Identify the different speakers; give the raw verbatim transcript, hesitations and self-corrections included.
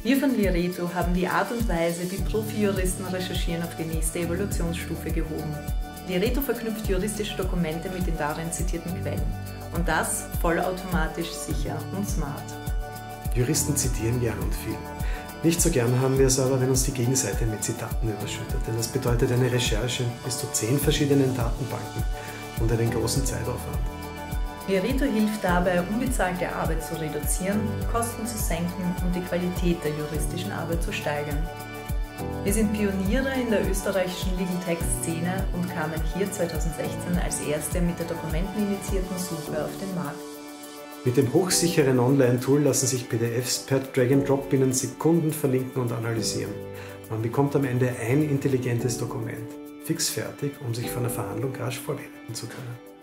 Speaker 1: Wir von Lireto haben die Art und Weise, wie Profi-Juristen recherchieren, auf die nächste Evolutionsstufe gehoben. Lireto verknüpft juristische Dokumente mit den darin zitierten Quellen. Und das vollautomatisch, sicher und smart.
Speaker 2: Juristen zitieren gern und viel. Nicht so gern haben wir es aber, wenn uns die Gegenseite mit Zitaten überschüttet, denn das bedeutet eine Recherche in bis zu zehn verschiedenen Datenbanken und einen großen Zeitaufwand.
Speaker 1: Lireto hilft dabei, unbezahlte Arbeit zu reduzieren, Kosten zu senken und die Qualität der juristischen Arbeit zu steigern. Wir sind Pioniere in der österreichischen Legal Tech Szene und kamen hier zweitausendsechzehn als erste mit der dokumenteninitiierten Suche auf den Markt.
Speaker 2: Mit dem hochsicheren Online-Tool lassen sich P D Fs per Drag-and-Drop binnen Sekunden verlinken und analysieren. Man bekommt am Ende ein intelligentes Dokument, fix fertig, um sich für eine Verhandlung rasch vorbereiten zu können.